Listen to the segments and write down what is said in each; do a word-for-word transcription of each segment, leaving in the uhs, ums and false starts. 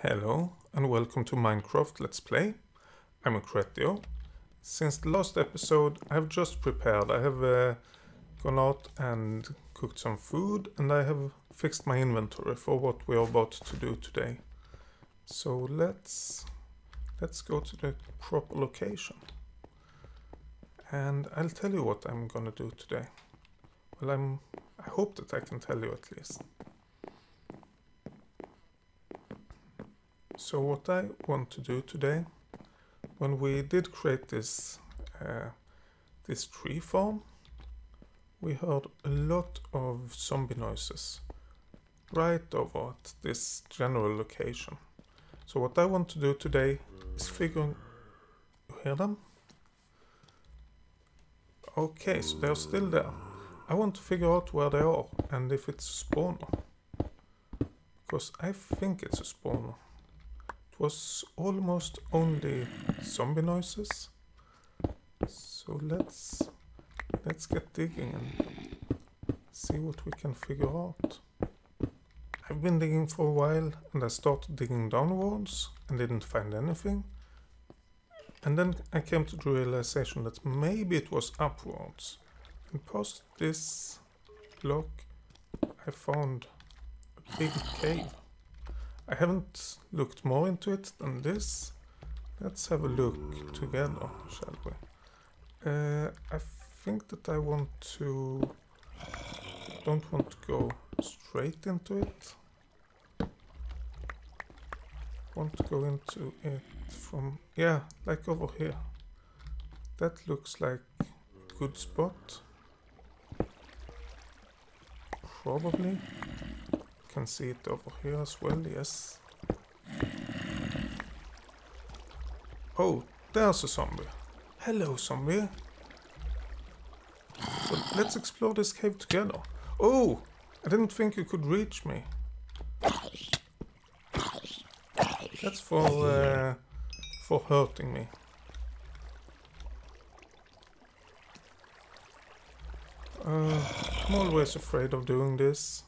Hello and welcome to Minecraft Let's Play. I'm Accrettio. Since the last episode I have just prepared. I have uh, gone out and cooked some food and I have fixed my inventory for what we are about to do today. So let's let's go to the proper location. And I'll tell you what I'm gonna do today. Well, I'm I hope that I can tell you at least. So what I want to do today, when we did create this uh, this tree farm, we heard a lot of zombie noises right over at this general location. So what I want to do today is figuring... You hear them? Okay, so they're still there. I want to figure out where they are and if it's a spawner. Because I think it's a spawner. It was almost only zombie noises. So let's let's get digging and see what we can figure out. I've been digging for a while and I started digging downwards and didn't find anything. And then I came to the realization that maybe it was upwards. And past this block I found a big cave. I haven't looked more into it than this. Let's have a look together, shall we? Uh, I think that I want to... don't want to go straight into it. Want to go into it from... yeah, like over here. That looks like a good spot. Probably. Can see it over here as well, yes. Oh, there's a zombie. Hello, zombie. So let's explore this cave together. Oh, I didn't think you could reach me. That's for uh, for hurting me. Uh, I'm always afraid of doing this.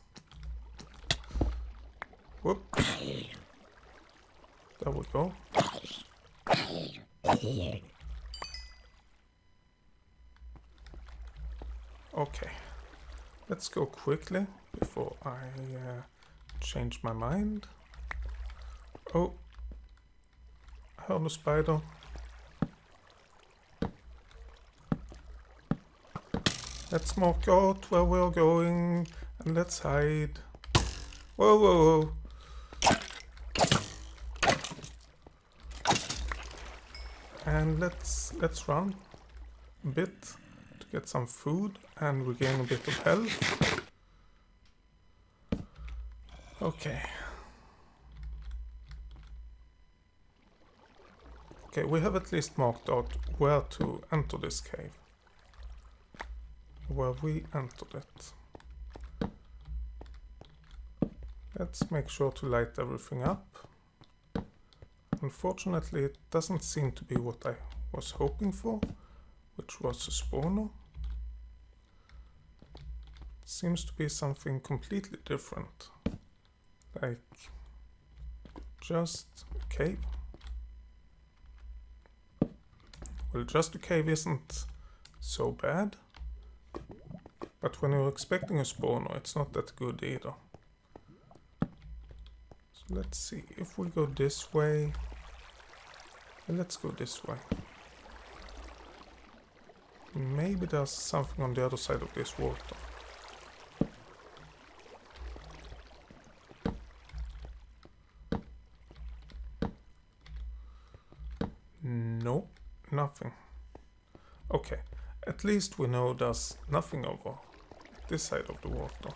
Whoop. There we go. Okay. Let's go quickly before I uh, change my mind. Oh. I heard a spider. Let's mark out where we're going and let's hide. Whoa, whoa, whoa. And let's let's run a bit to get some food and regain a bit of health. Okay. Okay, we have at least marked out where to enter this cave. Where we entered it. Let's make sure to light everything up. Unfortunately, it doesn't seem to be what I was hoping for, which was a spawner. It seems to be something completely different, like just a cave. Well, just a cave isn't so bad, but when you're expecting a spawner, it's not that good either. Let's see, if we go this way, let's go this way. Maybe there's something on the other side of this water. Nope, nothing. Okay, at least we know there's nothing over this side of the water.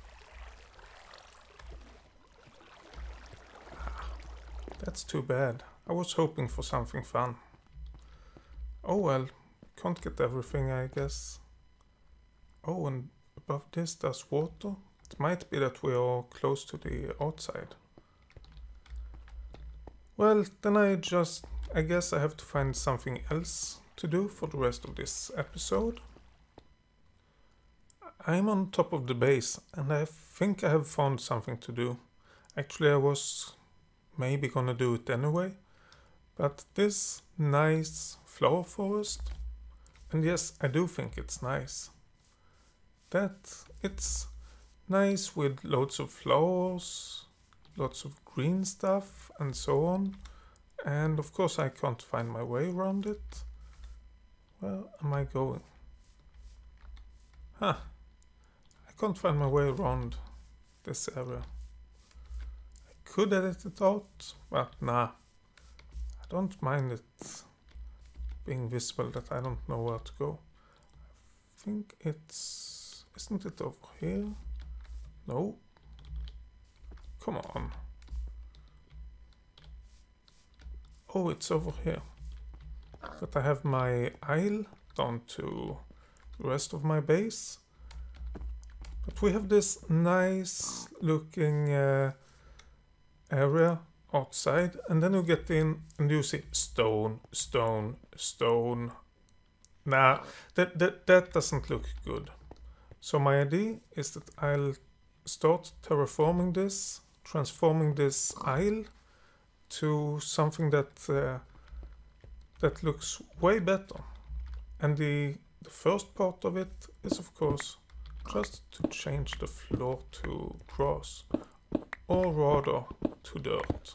That's too bad. I was hoping for something fun. Oh well, can't get everything, I guess. Oh, and above this there's water. It might be that we are close to the outside. Well, then I just... I guess I have to find something else to do for the rest of this episode. I'm on top of the base and I think I have found something to do. Actually, I was maybe gonna do it anyway. But this nice flower forest, and yes, I do think it's nice. That it's nice with loads of flowers, lots of green stuff and so on. And of course I can't find my way around it. Where am I going? Huh. I can't find my way around this area. I could edit it out, but nah. I don't mind it being visible that I don't know where to go. I think it's... Isn't it over here? No. Come on. Oh, it's over here. But I have my aisle down to the rest of my base. But we have this nice looking uh, area outside, and then you get in and you see stone, stone, stone. Nah, that, that, that doesn't look good. So my idea is that I'll start terraforming this, transforming this aisle to something that uh, that looks way better. And the, the first part of it is of course just to change the floor to grass, or rather to dirt.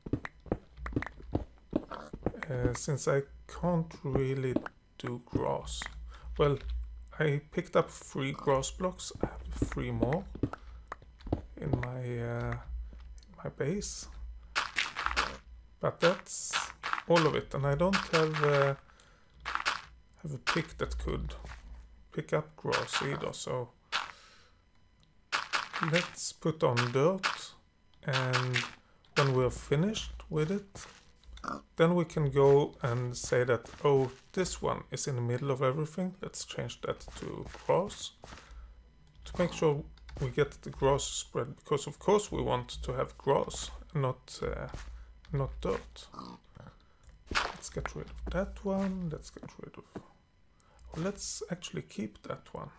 Uh, since I can't really do grass. Well, I picked up three grass blocks. I have three more in my uh, in my base, but that's all of it. And I don't have uh, have a pick that could pick up grass either. So let's put on dirt, and when we're finished with it, then we can go and say that, oh, this one is in the middle of everything. Let's change that to grass to make sure we get the grass spread, because of course we want to have grass, not uh, not dirt. Let's get rid of that one. Let's get rid of... Oh, let's actually keep that one.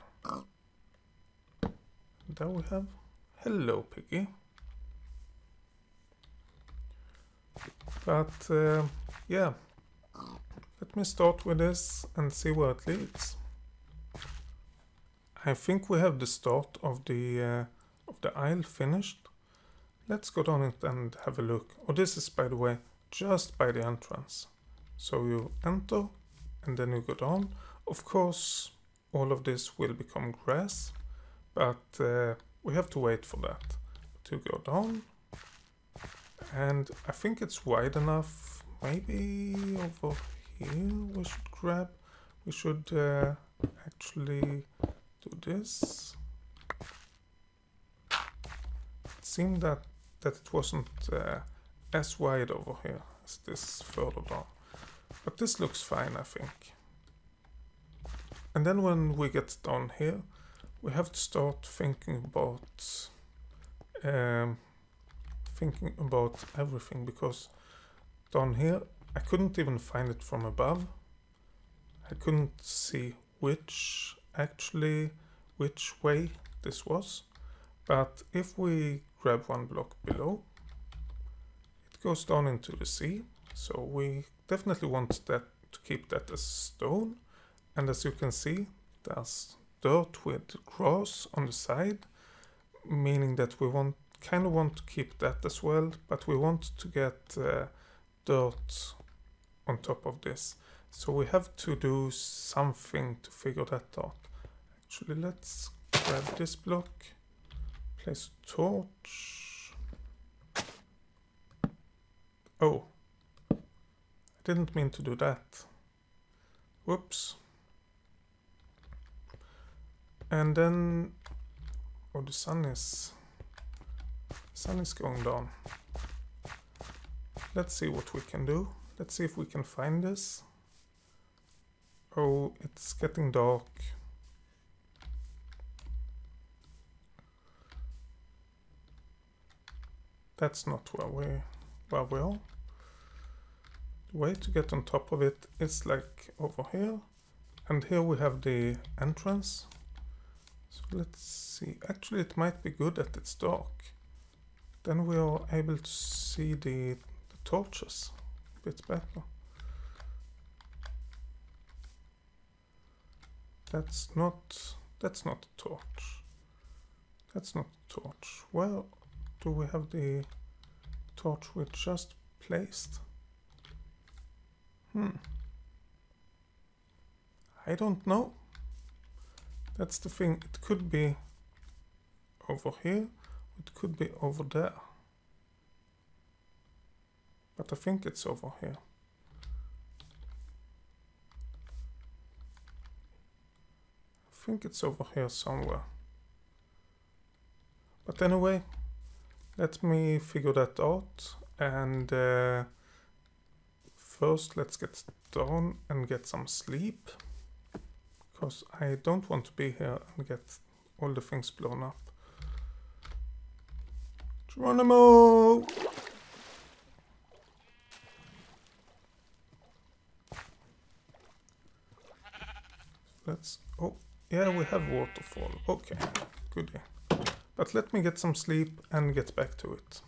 There we have... Hello, piggy. But uh, yeah, let me start with this and see where it leads. I think we have the start of the uh, of the aisle finished. Let's go down it and have a look. Oh, this is, by the way, just by the entrance. So you enter and then you go down. Of course, all of this will become grass, but uh, we have to wait for that to go down. And I think it's wide enough. Maybe over here we should grab. We should uh, actually do this. It seemed that, that it wasn't uh, as wide over here as this further down. But this looks fine, I think. And then when we get down here, we have to start thinking about um, thinking about everything, because down here I couldn't even find it from above. I couldn't see which actually which way this was. But if we grab one block below, it goes down into the sea. So we definitely want that to keep that as stone. And as you can see, there's dirt with grass on the side, meaning that we want kind of want to keep that as well, but we want to get uh, dirt on top of this. So we have to do something to figure that out. Actually, let's grab this block, place a torch. Oh, I didn't mean to do that. Whoops. And then, oh, the sun is, the sun is going down. Let's see what we can do. Let's see if we can find this. Oh, it's getting dark. That's not where we, where we are. The way to get on top of it is like over here. And here we have the entrance. So let's see. Actually, it might be good that it's dark. then we are able to see the, the torches a bit better. That's not, that's not a torch. That's not a torch. Where do we have the torch we just placed? Hmm. I don't know. That's the thing. It could be over here. It could be over there. But I think it's over here. I think it's over here somewhere. But anyway, let me figure that out. And uh, first let's get down and get some sleep. Because I don't want to be here and get all the things blown up. Geronimo! Let's... Oh, yeah, we have waterfall. Okay, goodie. But let me get some sleep and get back to it.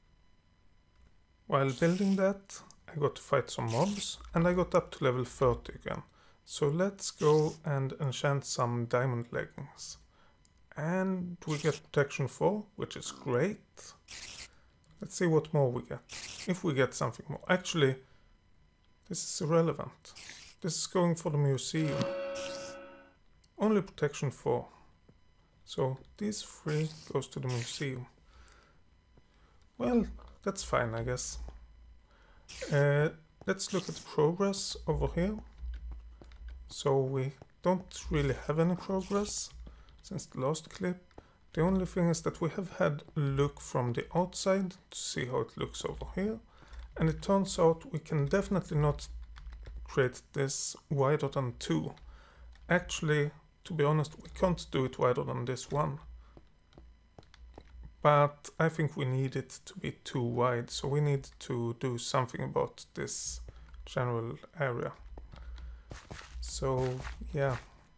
While building that, I got to fight some mobs and I got up to level thirty again. So let's go and enchant some diamond leggings. And we get protection four, which is great. Let's see what more we get. If we get something more. Actually, this is irrelevant. This is going for the museum. Only protection four. So these three goes to the museum. Well, that's fine, I guess. Uh, let's look at the progress over here. So we don't really have any progress since the last clip. The only thing is that we have had a look from the outside to see how it looks over here. And it turns out we can definitely not create this wider than two. Actually, to be honest, we can't do it wider than this one. But I think we need it to be too wide, so we need to do something about this general area. So, yeah.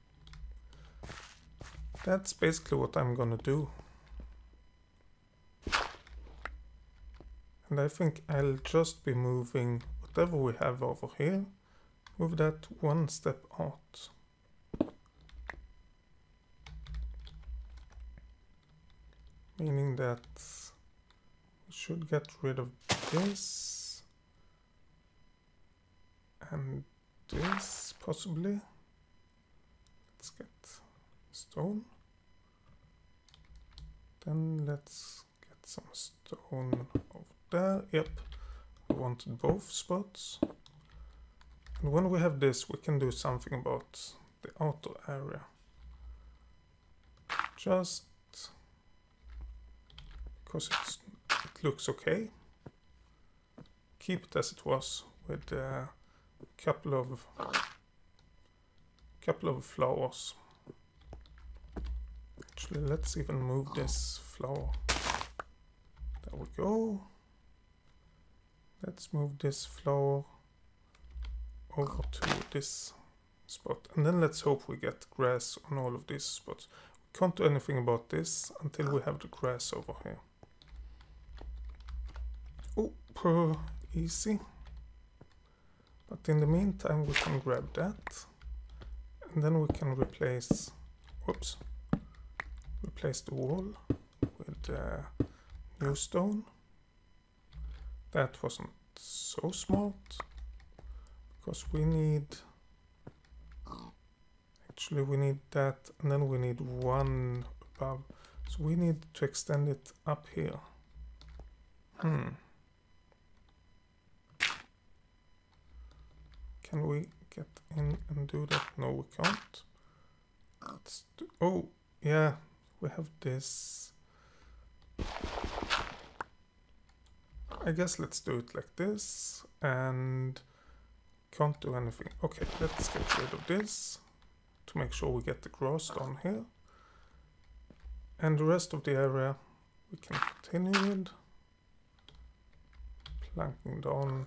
That's basically what I'm gonna do. And I think I'll just be moving whatever we have over here, move that one step out. Meaning that we should get rid of this and this possibly. Let's get stone. Then let's get some stone over there. Yep, we wanted both spots. And when we have this, we can do something about the outer area. Just because it's, it looks okay. Keep it as it was with a couple of couple of flowers. Actually, let's even move this flower. There we go. Let's move this flower over to this spot. And then let's hope we get grass on all of these spots. We can't do anything about this until we have the grass over here. Oh, per easy. But in the meantime, we can grab that. And then we can replace, whoops, replace the wall with uh, new stone. That wasn't so smart. Because we need, actually we need that, and then we need one above. So we need to extend it up here. Hmm. Can we get in and do that? No, we can't. Let's do, oh, yeah, we have this. I guess let's do it like this, and can't do anything. Okay, let's get rid of this to make sure we get the grass down here. And the rest of the area we can continue with. Planking down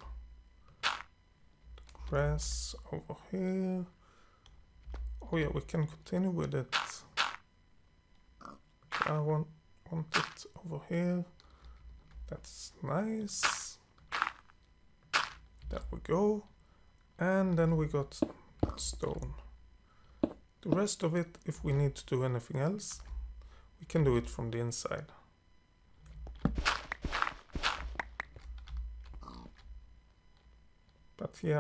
grass over here. Oh yeah, we can continue with it. I want, want it over here. That's nice. There we go. And then we got stone. The rest of it, if we need to do anything else, we can do it from the inside. But yeah,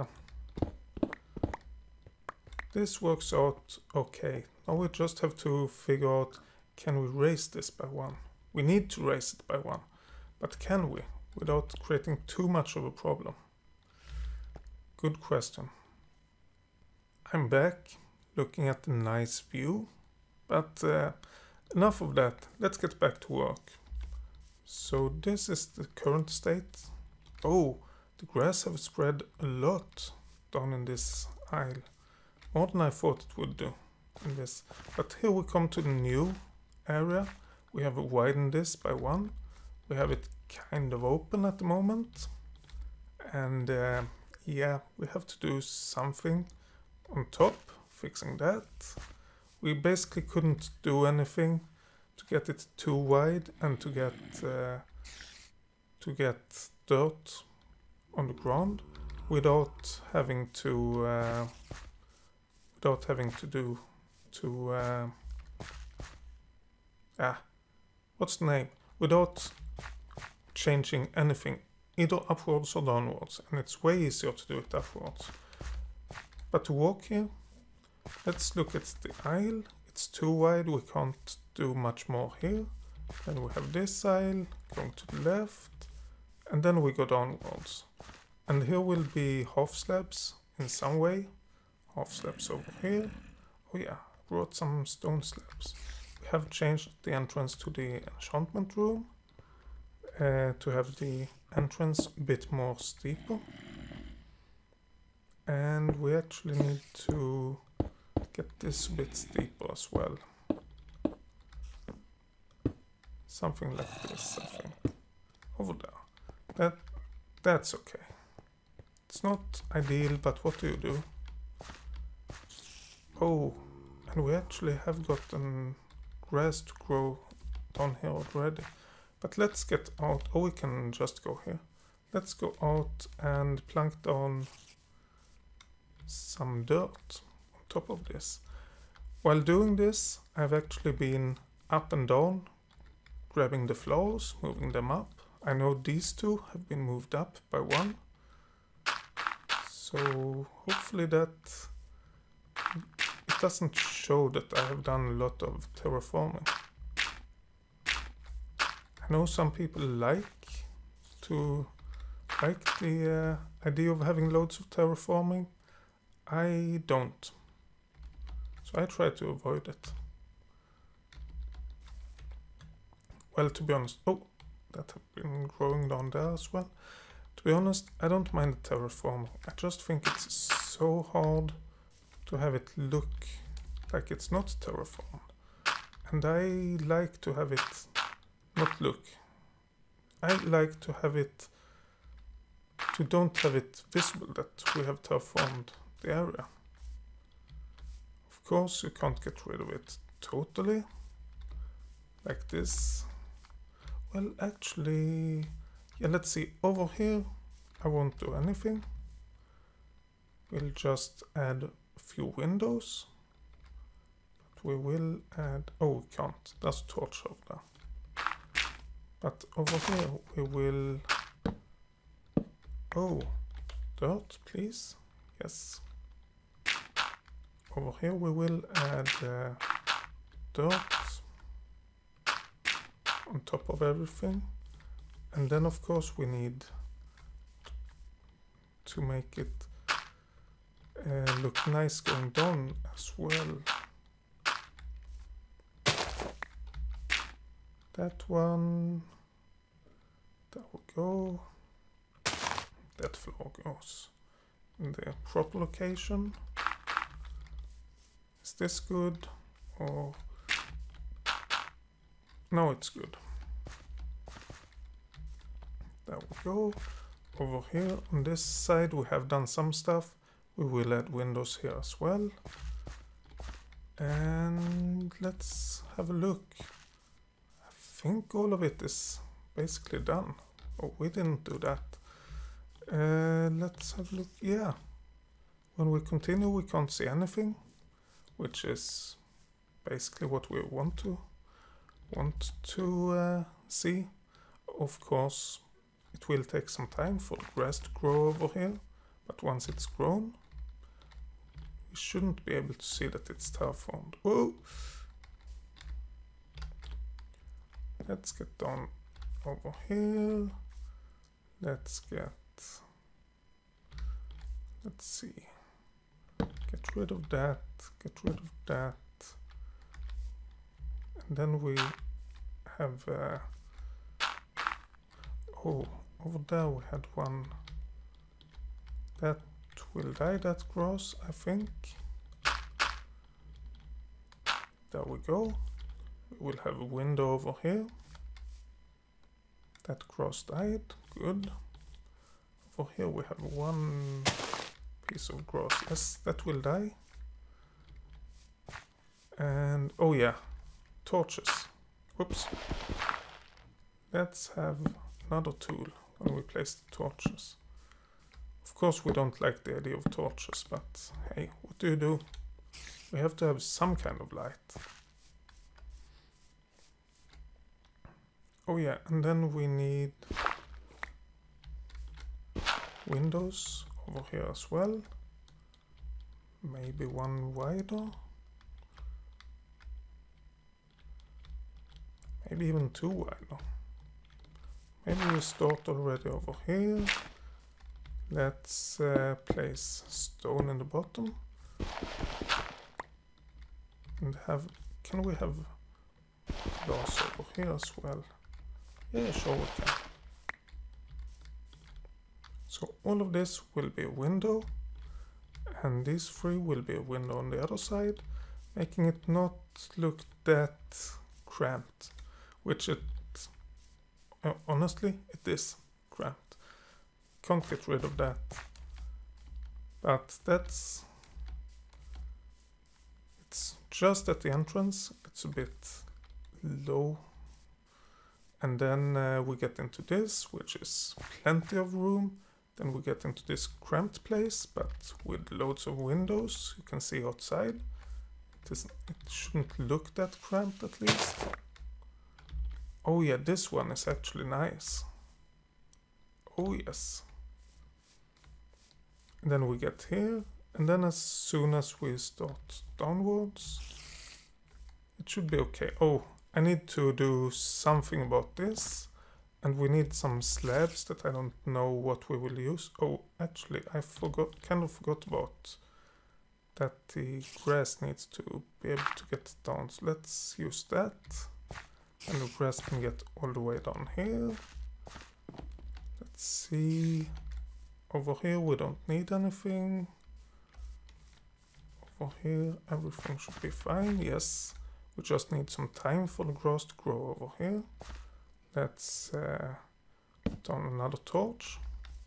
this works out okay. Now we just have to figure out, can we raise this by one? We need to raise it by one, but can we without creating too much of a problem? Good question. I'm back looking at the nice view, but uh, enough of that. Let's get back to work. So this is the current state. Oh, the grass have spread a lot down in this aisle. More than I thought it would do in this. But here we come to the new area. We have widened this by one. We have it kind of open at the moment. And uh, yeah, we have to do something on top, fixing that. We basically couldn't do anything to get it too wide and to get uh, to get dirt on the ground without having to uh, without having to do to uh, ah what's the name without changing anything either upwards or downwards, and it's way easier to do it upwards. But to walk here, let's look at the aisle. It's too wide, we can't do much more here. Then we have this aisle going to the left, and then we go downwards. And here will be half slabs in some way. Half slabs over here. Oh yeah, I brought some stone slabs. We have changed the entrance to the enchantment room uh, to have the entrance a bit more steeper. And we actually need to get this a bit steeper as well. Something like this, I think. Over there. That, that's okay. It's not ideal, but what do you do? Oh, and we actually have gotten grass to grow down here already. But let's get out. Oh, we can just go here. Let's go out and plank down some dirt on top of this. While doing this, I've actually been up and down, grabbing the flowers, moving them up. I know these two have been moved up by one. So hopefully that it doesn't show that I have done a lot of terraforming. I know some people like to like the uh, idea of having loads of terraforming. I don't. So I try to avoid it. Well, to be honest, oh, that have been growing down there as well. To be honest, I don't mind the terraforming. I just think it's so hard to have it look like it's not terraformed. And I like to have it not look. I like to have it, to don't have it visible that we have terraformed the area. Of course, you can't get rid of it totally, like this. Well, actually, yeah, let's see. Over here, I won't do anything. We'll just add a few windows. But we will add, oh, we can't. That's a torch over there. But over here, we will, oh, dirt, please. Yes. Over here, we will add uh, dirt on top of everything. And then of course we need to make it uh, look nice going down as well. That one, there we go. That floor goes in the proper location. Is this good or no? It's good. There we go. Over here on this side we have done some stuff. We will add windows here as well. And let's have a look. I think all of it is basically done. Oh, we didn't do that. Uh, let's have a look. Yeah. When we continue, we can't see anything, which is basically what we want to want to uh, see. Of course, it will take some time for the grass to grow over here, but once it's grown, we shouldn't be able to see that it's terraformed. Whoa! Let's get down over here. Let's get... Let's see. Get rid of that. Get rid of that. And then we have... Uh, oh, over there we had one. That will die, that grass, I think. There we go. We will have a window over here. That grass died. Good. Over here we have one piece of grass. Yes, that will die. And oh yeah, torches. Whoops. Let's have another tool when we place the torches. Of course we don't like the idea of torches, but hey, what do you do? We have to have some kind of light. Oh yeah, and then we need windows over here as well. Maybe one wider. Maybe even two wider. Maybe we start already over here. Let's uh, place stone in the bottom. And have, can we have glass over here as well? Yeah, sure we can. So all of this will be a window, and these three will be a window on the other side, making it not look that cramped, which it, uh, honestly, it is cramped. Can't get rid of that. But that's, it's just at the entrance, it's a bit low. And then uh, we get into this, which is plenty of room. Then we get into this cramped place, but with loads of windows. You can see outside. It, isn't, it shouldn't look that cramped at least. Oh yeah, this one is actually nice. Oh yes. And then we get here. And then as soon as we start downwards, it should be okay. Oh, I need to do something about this. And we need some slabs that I don't know what we will use. Oh, actually, I forgot, kind of forgot about that the grass needs to be able to get down. So let's use that. And the grass can get all the way down here. Let's see. Over here, we don't need anything. Over here, everything should be fine. Yes, we just need some time for the grass to grow over here. Let's uh, put on another torch.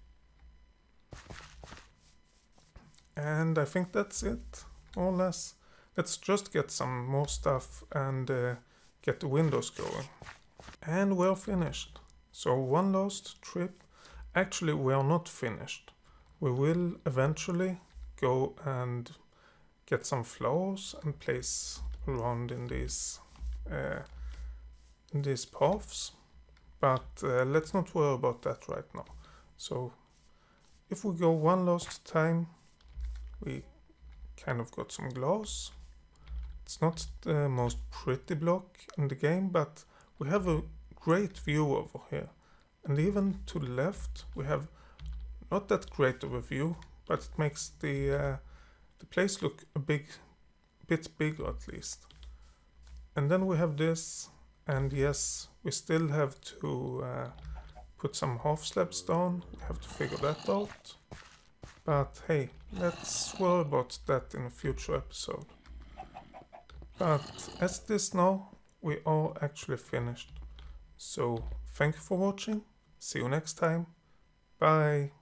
And I think that's it, more or less. Let's just get some more stuff and uh, get the windows going. And we're finished. So one last trip. Actually, we are not finished. We will eventually go and get some flowers and place around in these, uh, in these paths. But uh, let's not worry about that right now. So if we go one last time, we kind of got some glass. It's not the most pretty block in the game, but we have a great view over here. And even to the left, we have not that great of a view, but it makes the uh, the place look a big bit bigger at least. And then we have this. And yes, we still have to uh, put some half slabs down. We have to figure that out. But hey, let's worry about that in a future episode. But as this now, we are actually finished. So thank you for watching. See you next time. Bye.